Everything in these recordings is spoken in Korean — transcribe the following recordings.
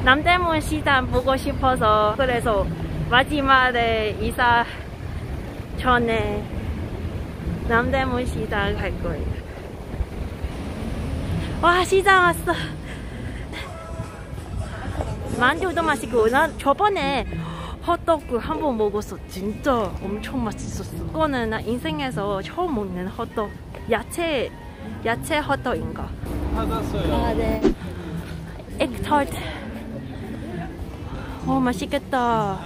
남대문 시장 보고 싶어서 그래서 마지막에 이사 전에 남대문 시장 갈 거예요. 와, 시장 왔어. 만두도 맛있고, 난 저번에 헛도그 한번 먹었어. 진짜 엄청 맛있었어. 이거는 나 인생에서 처음 먹는 헛도그. 야채 헛도그인가? 찾았어요. 아, 네. 에그타르트. 맛있겠다.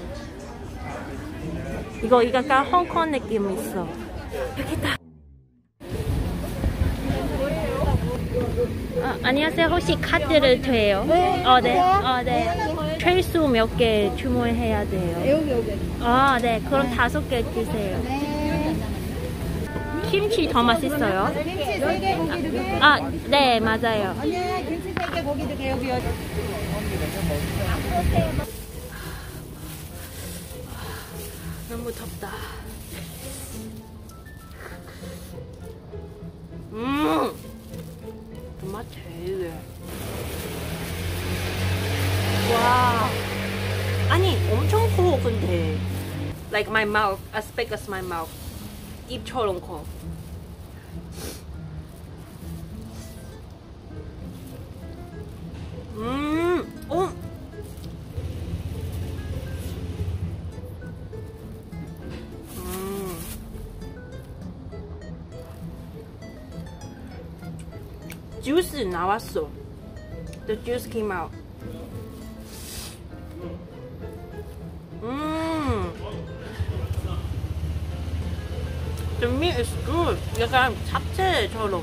이거 약간 홍콩 느낌 있어. 여기다. 안녕하세요. 혹시 카드를 돼요? 네. 네. 네. 최소 몇 개 주문해야 돼요? 여기. 네. 그럼 5개 주세요. 네. 김치 더 맛있어요? 김치 3개, 고기 2개. 네, 맞아요. 아니야, 김치 3개, 고기 2개, 여기. 너무 덥다. 토마토. 와. 아니, 엄청 커, 근데. Like my mouth, as big as my mouth. 입처럼 커. 주스 나왔어. The juice came out. The meat is good. 약간 잡채처럼.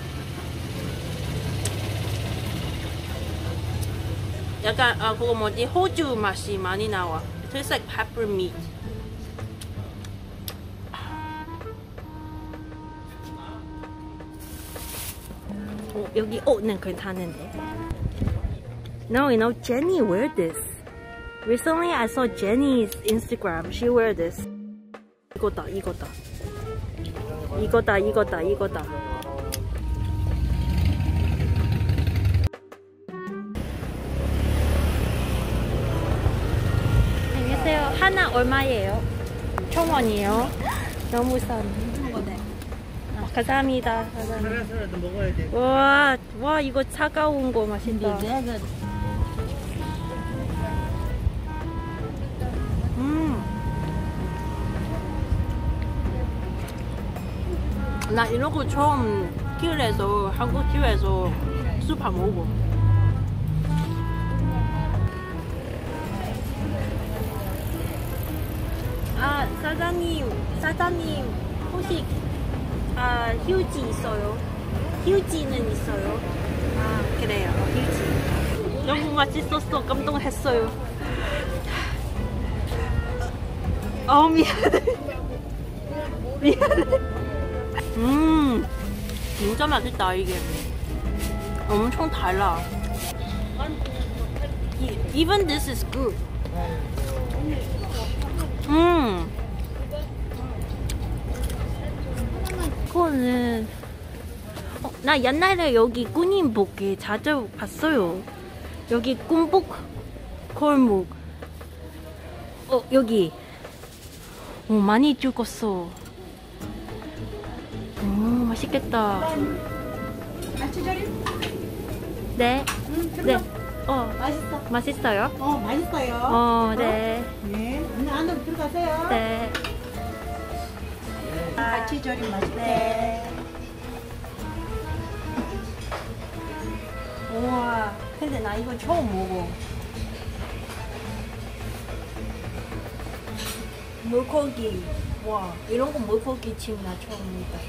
약간 그거 뭐지? 호주 맛이 많이 나와. It tastes like pepper meat. 여기 옷은 괜찮은데. No, Jenny wear this. Recently I saw Jenny's Instagram. She wear this. 이거다. 안녕하세요. 하나 얼마예요? 1,000원이에요. 너무 싼. 감사합니다. 하나도 먹어야 돼. 와, 이거 차가운 거 맛있다. 나 이런 거 처음 길에서, 한국 길에서 수파 먹어. 사장님, 혹시 휴지 있어요? 휴지는 있어요? 그래요. 휴지. 너무 맛있었어. 감동했어요. 미안해. 진짜 맛있다, 이게. 엄청 달라. Even this is good. 그거는 나 옛날에 여기 군인복에 자주 봤어요. 여기 군복 골목. 여기 많이 죽었어. 맛있겠다. 야채절임? 네. 네. 맛있어. 맛있어요? 맛있어요. 네. 네. 안으로 들어가세요. 네. 야채절임 맛있대. 우와. 근데 나 이거 처음 먹어. 물고기. 와, 이런 거 물고기 찜 나 처음이다.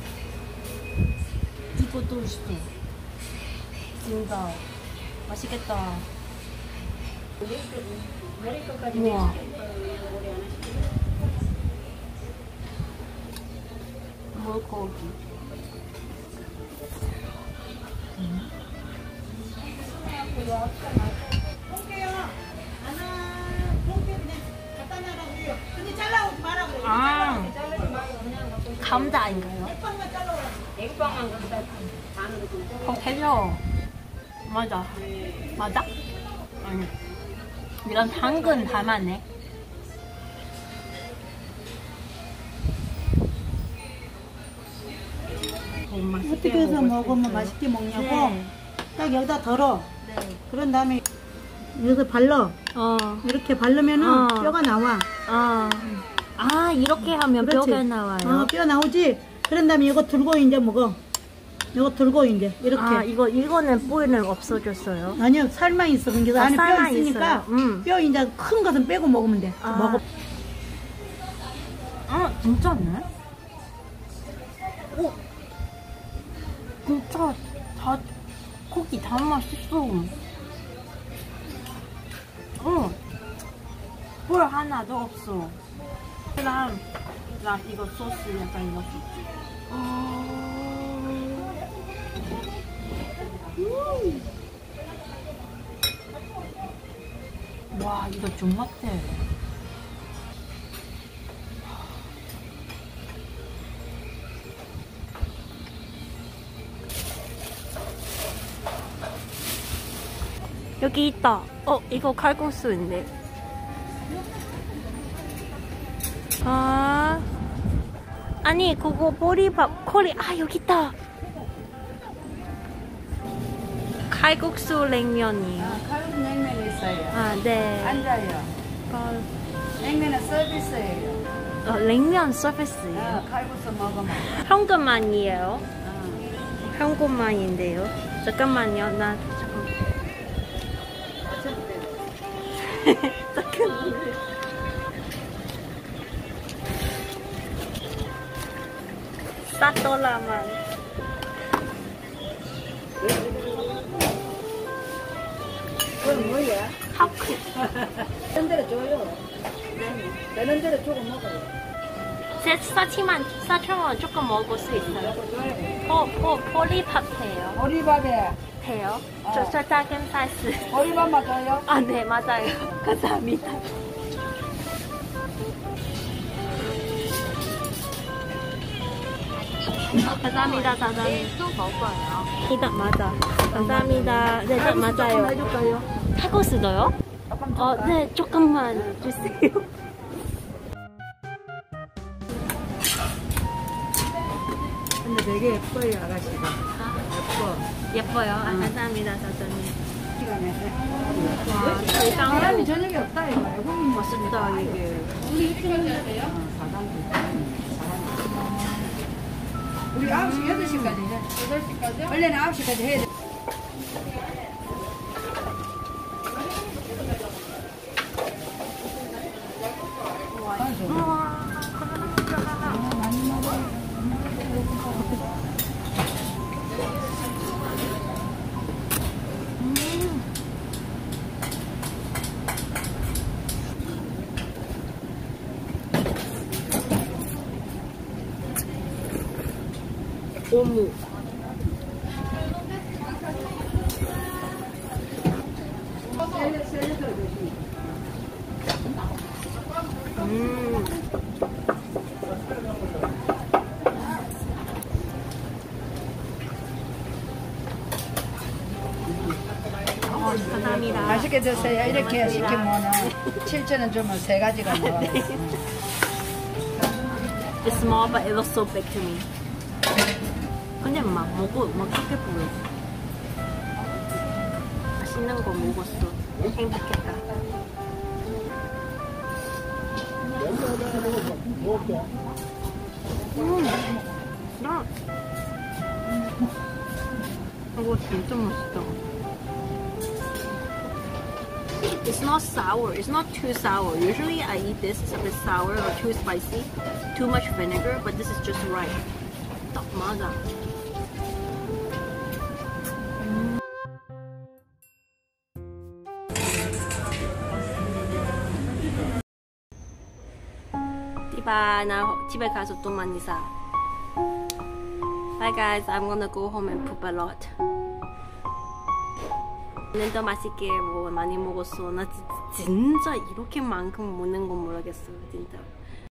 이것도 있어. 진짜 맛있겠다. 우와. 물고기. 볼게요. 하나, 볼게 그냥 갖다 놔라고요. 근데 잘라오지 말라고요. 감자인가요? 액방만 잘라오라. 액방한 건데 반으로 되죠? 맞아. 맞아? 이런 당근 담았네. 어떻게 해서 먹으면 맛있게 먹냐고? 네. 딱 여기다 덜어. 네. 그런 다음에 여기서 발라. 이렇게 바르면은 뼈가 나와. 아, 이렇게 하면 그렇지. 뼈가 나와요. 뼈 나오지? 그런 다음에 이거 들고 이제 먹어. 이거 들고 이제 이렇게. 아, 이거는 뼈는 없어졌어요. 아니요, 살만 있어. 그러니까 안에 뼈 살만 있으니까 있어요. 뼈 이제 큰 것은 빼고 먹으면 돼. 아. 먹어. 아, 진짜네? 진짜 고기 다 맛있어. 볼 하나도 없어. 랑 이거 소스 약간 이거. 와, 이거 좀 같아. 여기 있다. 이거 칼국수인데. 아니, 그거 보리밥, 여기 있다. 칼국수 냉면이에요. 칼국수 냉면이 있어요. 아, 네. 앉아요. 냉면은 서비스예요. 냉면 서비스예요. 칼국수 먹으면. 현금만이에요. 현금만인데요. 잠깐만요. 나 잠깐만. $4만. 그건 뭐야? 하크. 되는 대로 줘요. 되는 대로 주고 먹어요. 4,000원 조금 먹을 수 있어요. 보리밥 해요. 보리밥에 돼요? 저 작은 사이즈. 보리밥만 줘요? 아, 네, 맞아요. 감사합니다. 감사합니다, 사장님. 또 먹어요. 이딱 맞아. 감사합니다. 네, 딱 맞아요. 해줄까요? 타코스도요? 네, 조금만 주세요. 근데 되게 예뻐요, 아가씨가. 예뻐요. 감사합니다, 사장님. 시간에. 와, 사람이 저녁에 없다, 이거. 외국인 멋있다, 이게. 우리 9시, 8시까지 해. 8시까지요? 원래는 9시까지 해야 돼. 어묵. 감사합니다. 맛있게 드세요. 이렇게 시키면 7,000원 주면 3가지가 나와요. It's small, but it looks so big to me. 근데 막 크게 보여. 맛있는 거 먹었어. 행복했다. 이거 진짜 맛있다. It's not sour. It's not too sour. Usually I eat this, it's a bit sour or too spicy. Too much vinegar, but this is just right. 딱 맞아. 디바, 나 집에 가서 또 많이 사. Bye guys, I'm gonna go home and poop a lot. 오늘도 맛있게 많이 먹었어. 나 진짜 이렇게만큼 먹는 건 모르겠어, 진짜.